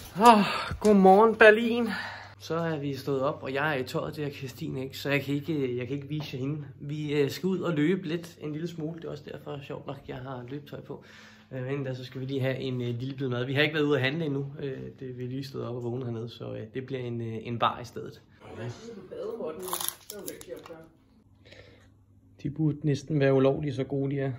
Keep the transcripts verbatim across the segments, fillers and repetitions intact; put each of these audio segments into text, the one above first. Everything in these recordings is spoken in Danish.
Oh, godmorgen Berlin. Så er vi stået op, og jeg er i tøjet til Christine, ikke? Så jeg kan ikke, jeg kan ikke vise jer hende. Vi skal ud og løbe lidt, en lille smule. Det er også derfor sjovt nok, jeg har løbetøj på. Men der så skal vi lige have en lille bid mad. Vi har ikke været ude at handle endnu. Det vi lige stået op og vågnet hernede, så det bliver en, en bar i stedet. De burde næsten være ulovlige, så gode de er.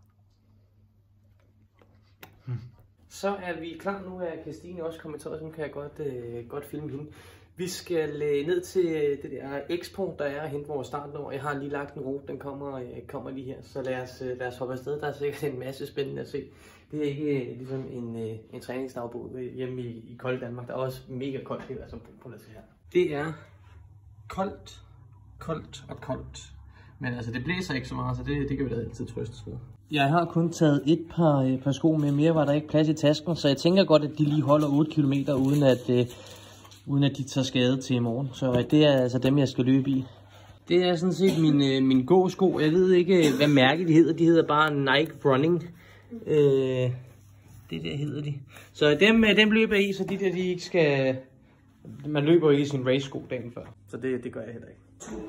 Så er vi klar nu, er Christine også kommet til, så nu kan jeg godt, øh, godt filme hende. Vi skal øh, ned til det der Expo, der er og hente vores startnummer. Jeg har lige lagt en rute, den kommer, øh, kommer lige her, så lad os, øh, lad os hoppe afsted. Der er sikkert en masse spændende at se. Det er ikke øh, ligesom en, øh, en træningsdagbog hjemme i, i kolde Danmark. Der er også mega koldt her, altså på det her. Det er koldt, koldt og koldt. Men altså det blæser ikke så meget, så det, det kan vi da altid trøstes med. Jeg har kun taget et par, øh, par sko med, mere var der ikke plads i tasken, så jeg tænker godt, at de lige holder otte kilometer, uden at, øh, uden at de tager skade til i morgen. Så øh, det er altså dem, jeg skal løbe i. Det er sådan set min, øh, min gåsko. Jeg ved ikke, hvad mærke de hedder. De hedder bare Nike Running. Øh, det der hedder de. Så dem, øh, dem løber jeg i, så de der, de ikke skal... Man løber ikke i sin race-sko dagen før. Så det, det gør jeg heller ikke.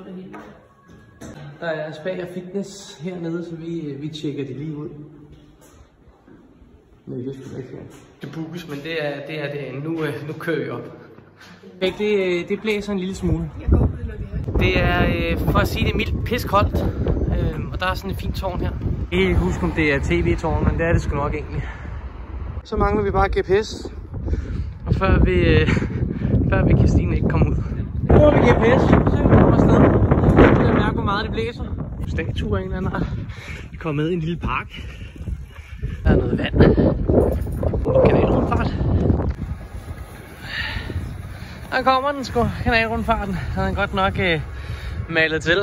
Der er spa og fitness hernede, så vi, vi tjekker de lige ud. Nej, det skal ikke være. Det bookes, men det er det er det. Nu, nu kører jeg op. Det, det blæser en lille smule. Det er, for at sige det mildt, piskoldt. Og der er sådan et fint tårn her. Jeg kan ikke huske, om det er tv-tårn, men det er det sgu nok egentlig. Så mangler vi bare G P S. Og før vi, før vi Christine ikke komme ud. Nu har vi G P S, så vi kommer afsted. Jeg mærker, hvor meget det blæser. Statuer af en eller anden art. Vi kommer med i en lille park. Der er noget vand. Og kanalrundfart. Der kommer den sgu, kanalrundfarten. Den er godt nok øh, malet til.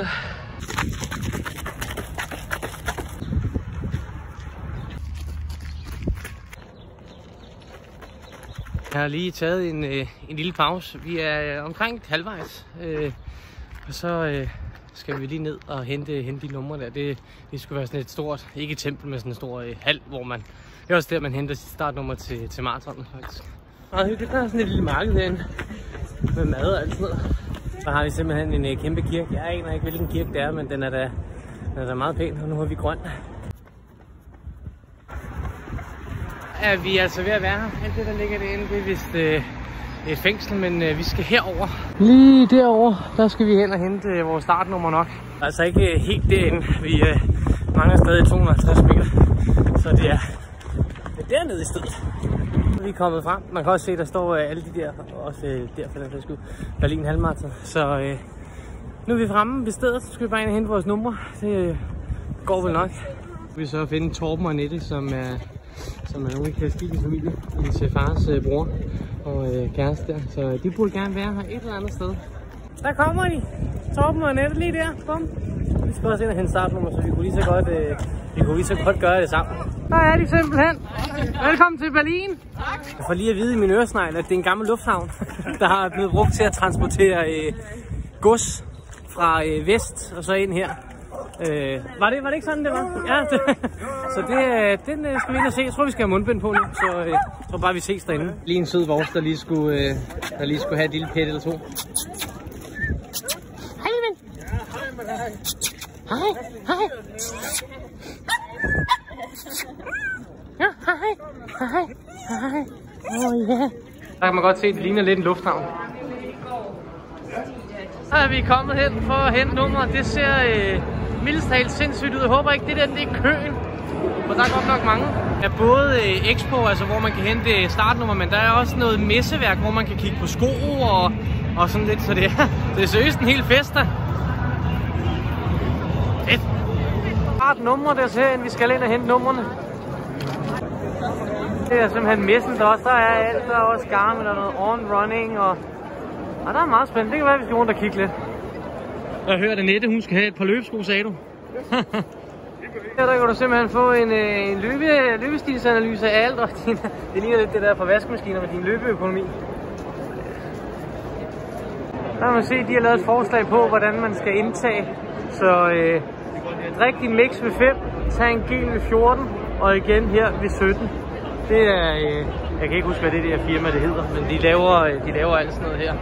Jeg har lige taget en, øh, en lille pause. Vi er omkring halvvejs. Øh, og så øh, skal vi lige ned og hente, hente de numre der. Det, det skulle være sådan et stort, ikke et tempel, men sådan en stor øh, hal, hvor man... Det er også der, man henter sit startnummer til, til maratonen, faktisk. Og det er sådan et lille marked herinde med mad og alt sådan noget. Så har vi simpelthen en øh, kæmpe kirke. Jeg aner ikke, hvilken kirke det er, men den er da, den er da meget pæn, og nu har vi grøn. Er vi altså ved at være her. Alt det, der ligger derinde, det er vist øh, et fængsel, men øh, vi skal herover. Lige derover, der skal vi hen og hente øh, vores startnummer nok. Altså ikke øh, helt derinde. Vi øh, mangler stadig to hundrede og halvtreds meter, så det er, det er dernede i stedet. Vi er kommet frem. Man kan også se, der står øh, alle de der, også øh, der for den sags skyld, Berlin halvmarathon. Så øh, nu er vi fremme ved stedet, så skal vi bare ind og hente vores numre. Det øh, går vel nok. Vi vil så finde Torben og Annette, som er... som er nogle i Christines familie, hendes fars øh, bror og øh, kæreste der. Så de burde gerne være her et eller andet sted. Der kommer de! Torben og Annette lige der. Bum. Vi skal også ind og hente startnummer, så vi kunne lige så godt, øh, vi kunne lige så godt gøre det sammen. Der er de simpelthen! Velkommen til Berlin! Tak! Jeg får lige at vide i min øresnegl, at det er en gammel lufthavn, der har blevet brugt til at transportere øh, gods fra øh, vest og så ind her. Øh, var, det, var det ikke sådan, det var? Ja, det, så det, den skal vi ind og se. Jeg tror, vi skal have mundbind på nu, så øh, jeg tror bare, vi ses derinde. Lige en sød vores, der lige skulle, øh, der lige skulle have et lille pæt eller to. Hej, ven. Hej, hej. Ja, hej, hej, hej. Åh, oh, ja. Der kan man godt se, at det ligner lidt en lufthavn. Så er vi kommet hen for at hente nummer. Det ser... Øh, mildest talt sindssygt ud. Jeg håber ikke, det der det er køen. For der er godt nok mange. Der er både øh, Expo, altså hvor man kan hente startnummer, men der er også noget messeværk, hvor man kan kigge på sko og, og sådan lidt. Så det er, det er seriøst en hel fest der. Fedt. Startnummer der ser, vi skal ind og hente numrene. Det er simpelthen messen der også. Der er alt, der er også Garmin og noget on running og, og der er meget spændende. Det kan være, at vi skal rundt og kigge lidt. Jeg hørte Annette, hun skal have et par løbesko, sagde du. Her der kan du simpelthen få en, en løbe, løbestilsanalyse af alt, og din, det ligner lidt det der fra vaskemaskiner med din løbeøkonomi. Der kan man se, at de har lavet et forslag på, hvordan man skal indtage. Så øh, drik din mix ved fem, tag en gel ved fjorten, og igen her ved sytten. Det er, øh, jeg kan ikke huske, hvad det der firma det hedder, men de laver, de laver alt sådan noget her.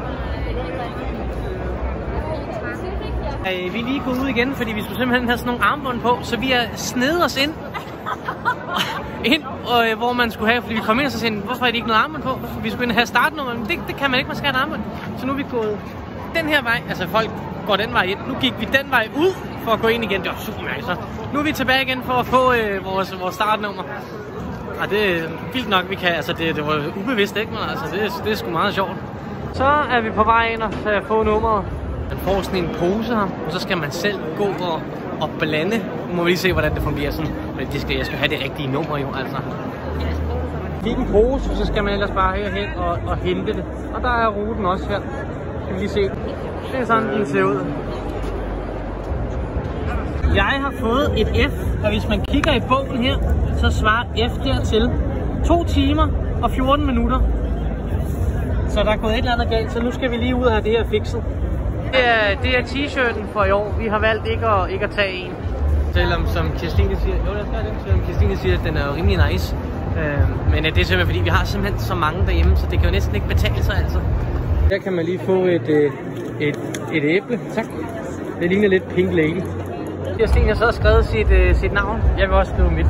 Vi er lige gået ud igen, fordi vi skulle simpelthen have sådan nogle armbånd på, så vi har snedet os ind, ind og, øh, hvor man skulle have, fordi vi kom ind og så sagde, hvorfor er det ikke noget armbånd på? Vi skulle ind og have startnummer, men det, det kan man ikke, man skal have et armbånd. Så nu er vi gået den her vej, altså folk går den vej ind. Nu gik vi den vej ud for at gå ind igen, det var super nice. Så nu er vi tilbage igen for at få øh, vores, vores startnummer. Og det er vildt nok, vi kan, altså det, det var ubevidst, ikke? Men altså det, det er sgu meget sjovt. Så er vi på vej ind og få nummeret. Man får sådan en pose her, og så skal man selv gå og, og blande. Nu må vi lige se, hvordan det fungerer sådan. Men det skal, jeg skal have det rigtige nummer jo, altså. Fik en pose, og så skal man ellers bare herhen og, og hente det. Og der er ruten også her. Kan vi lige se. Det er sådan, den ser ud. Jeg har fået et F, og hvis man kigger i bogen her, så svarer F dertil to timer og fjorten minutter. Så der er gået et eller andet galt, så nu skal vi lige ud og have det her fikset. Det er, det er t-shirten for i år. Vi har valgt ikke at, ikke at tage en. Selvom som Kirstine siger, jo, der skal den, selvom Kirstine siger, at den er rimelig nice. Øh, men det er simpelthen fordi, vi har simpelthen så mange derhjemme, så det kan jo næsten ikke betale sig altså. Her kan man lige få et, et, et æble. Tak. Det ligner lidt Pink Lady. Kirstine har så skrevet sit, uh, sit navn. Jeg vil også skrive mit.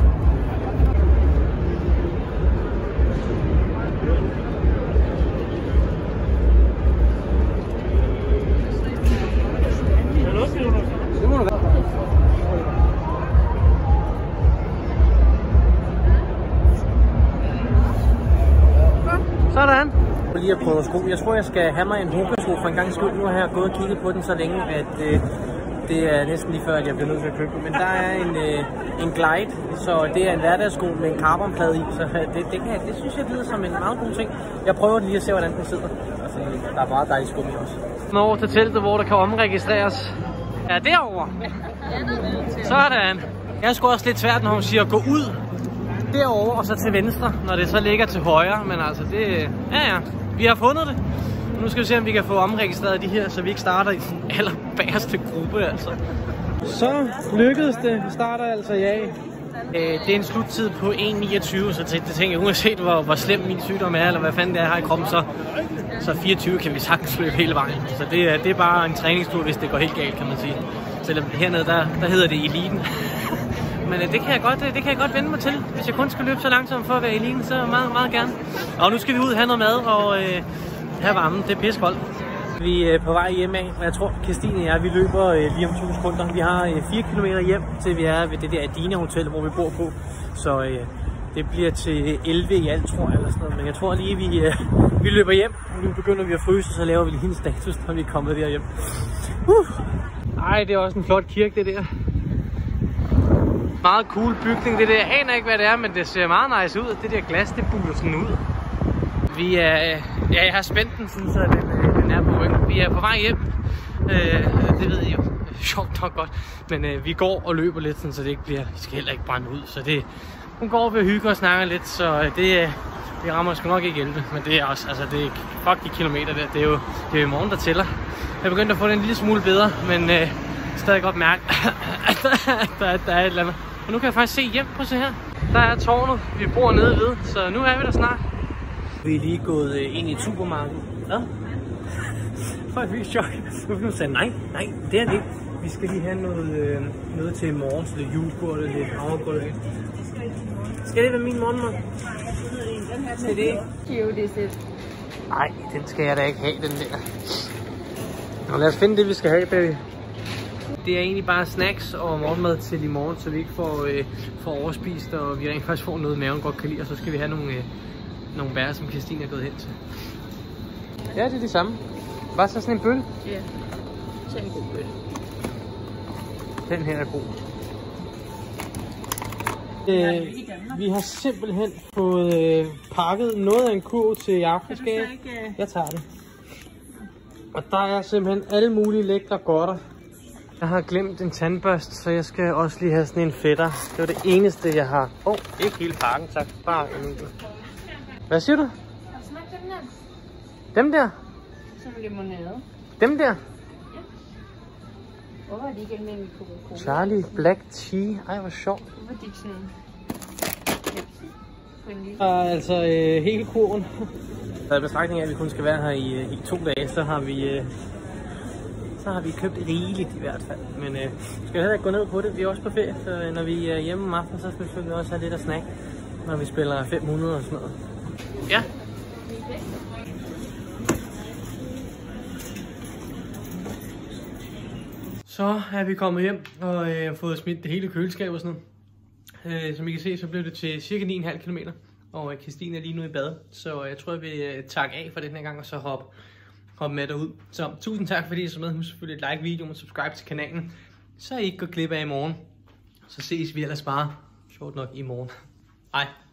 Sådan. Jeg lige at prøve sko. Jeg tror, jeg skal have mig en Hoka-sko for en gang skyld. Nu har jeg gået og kigget på den så længe, at øh, det er næsten lige før, at jeg bliver nødt til at købe den. Men der er en, øh, en Glide, så det er en hverdagssko med en carbonplade i. Så det, det, kan, det synes jeg lyder som en meget god ting. Jeg prøver den lige at se, hvordan den sidder. Altså, der er meget dejligt skum i også. Nå over til teltet, hvor der kan omregistreres. Ja, derovre. Sådan. Jeg er sgu også lidt svært, når hun siger gå ud. Derovre og så til venstre, når det så ligger til højre, men altså det, ja ja, vi har fundet det. Nu skal vi se, om vi kan få omregistreret de her, så vi ikke starter i den allerbærste gruppe, altså. Så lykkedes det, vi starter altså i A. Det er en sluttid på en niogtyve, så det tænker jeg, uanset hvor, hvor slem min sygdom er, eller hvad fanden det er her i kroppen, så, så fireogtyve kan vi sagtens løbe hele vejen. Så det er, det er bare en træningstur, hvis det går helt galt, kan man sige. Selvom hernede, der, der hedder det eliten. Men det kan, jeg godt, det kan jeg godt vende mig til. Hvis jeg kun skal løbe så langsomt for at være i eliten, så meget, meget gerne. Og nu skal vi ud og have noget mad, og øh, her varmen, det er pissekoldt. Vi er på vej hjem af, og jeg tror, Kirstine og jeg, vi løber øh, lige om to sekunder. Vi har øh, fire kilometer hjem, til vi er ved det der Adina Hotel, hvor vi bor på. Så øh, det bliver til elleve i alt, tror jeg, eller sådan noget. Men jeg tror lige, vi, øh, vi løber hjem. Nu begynder vi at fryse, så laver vi lige en status, når vi er kommet derhjem. Uh. Ej, det er også en flot kirke, det der. Meget cool bygning, det der. Jeg aner ikke, hvad det er, men det ser meget nice ud. Det der glas, det buler sådan ud. Vi er, ja, jeg har spændt den, sådan, så den, den er på ryggen. Vi er på vej hjem. Øh, det ved jeg jo. Sjovt nok godt. Men øh, vi går og løber lidt, sådan, så det ikke bliver, vi skal heller ikke brænde ud. Så det, hun går ved at hygge og snakke lidt, så det, det rammer sgu nok ikke elleve. Men det er også, altså det er fuck de kilometer der. Det er jo, det er jo i morgen, der tæller. Jeg er begyndt at få det en lille smule bedre, men øh, stadig godt mærke, at der, der, der er et eller andet. Og nu kan jeg faktisk se hjem på se her. Der er tårnet, vi bor nede ved, så nu er vi der snart. Vi er lige gået ind i et supermarked. Hvad? For et vildt chok. Nu sagde nej, nej, det er det ikke. Vi skal lige have noget, øh, noget til i morgen, så lidt julekort, lidt havregrød. Skal det være min morgenmad? Skal det ikke? Nej, den skal jeg da ikke have, den der. Nå, lad os finde det, vi skal have, baby. Det er egentlig bare snacks og morgenmad til i morgen, så vi ikke får, øh, får overspist, og vi rent faktisk får noget, maven godt kan lide, og så skal vi have nogle, øh, nogle bær, som Kirstine er gået hen til. Ja, det er det samme. Bare så sådan en bølle? Ja, så en god bølle. Den her er god. Øh, vi har simpelthen fået øh, pakket noget af en kurv til aftenskab. Jeg tager det. Og der er simpelthen alle mulige lækre godter. Jeg har glemt en tandbørste, så jeg skal også lige have sådan en fætter. Det var det eneste, jeg har. Åh, oh, ikke hele pakken, tak. Bare en enkelt. Hvad siger du? Har du smagt dem der? Dem der? Som limonade. Dem der? Ja. Hvorfor er de ikke almindelige Coca-Cola? Charlie Black Tea. Ej, hvor sjovt. Hvorfor er de ikke sådan Pepsi? Og altså øh, hele kurven. Der er betragtning af, at vi kun skal være her i, i to dage, så har vi øh, så har vi købt rigeligt i hvert fald. Men øh, skal vi heller ikke gå ned på det. Vi er også på ferie, så øh, når vi er hjemme om aftenen, så skal vi selvfølgelig også have lidt at snakke, når vi spiller fem hundrede og sådan noget. Ja. Så er vi kommet hjem og øh, fået smidt det hele køleskab og sådan noget. Øh, som I kan se, så blev det til cirka ni komma fem kilometer. Og øh, Christine er lige nu i bad. Så jeg tror, jeg vil øh, takke af for den her gang og så hoppe hop med derud. Så tusind tak fordi I så med. Husk selvfølgelig at like videoen og subscribe til kanalen, så I ikke går glip af i morgen. Så ses vi ellers bare, sjovt nok, i morgen. Hej.